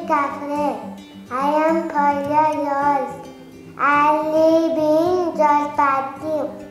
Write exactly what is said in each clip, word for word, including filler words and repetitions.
Kafre. I am four years old. I live in Jalpati.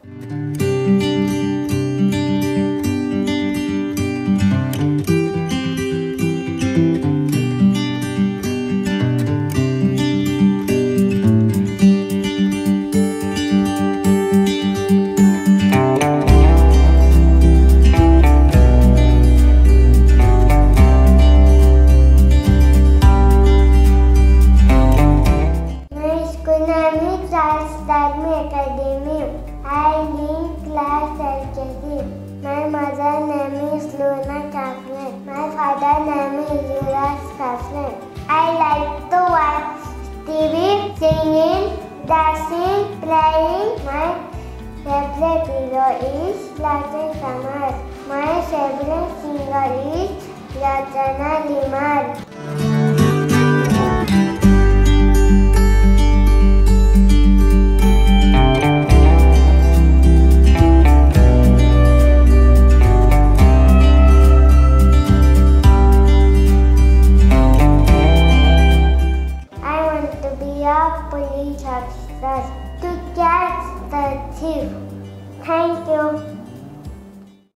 Academy. I in class L K G. My mother name is Luna Kaplan. My father name is Yuvraj Kaplan. I like to watch T V, singing, dancing, playing. My favorite hero is Latin Samar. My favorite singer is Ratana Limar. Police officers to catch the thief. Thank you.